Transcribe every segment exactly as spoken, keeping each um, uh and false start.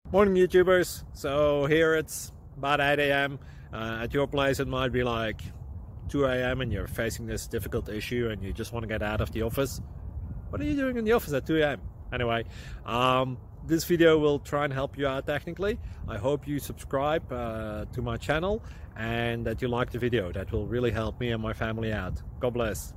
Morning YouTubers. So here it's about eight A M Uh, at your place it might be like two A M and you're facing this difficult issue and you just want to get out of the office. What are you doing in the office at two A M? Anyway, um, this video will try and help you out technically. I hope you subscribe uh, to my channel and that you like the video. That will really help me and my family out. God bless.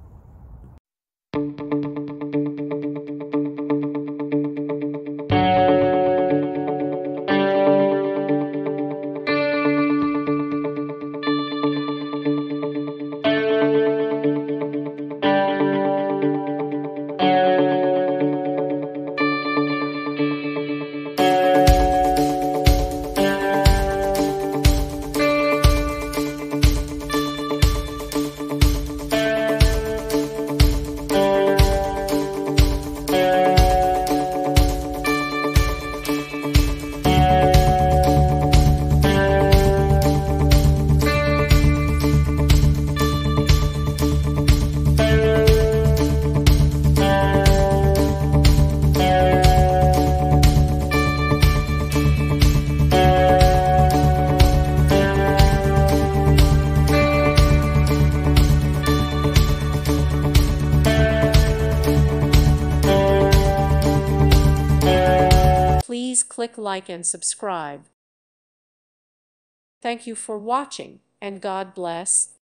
Please click like and subscribe. Thank you for watching, and God bless.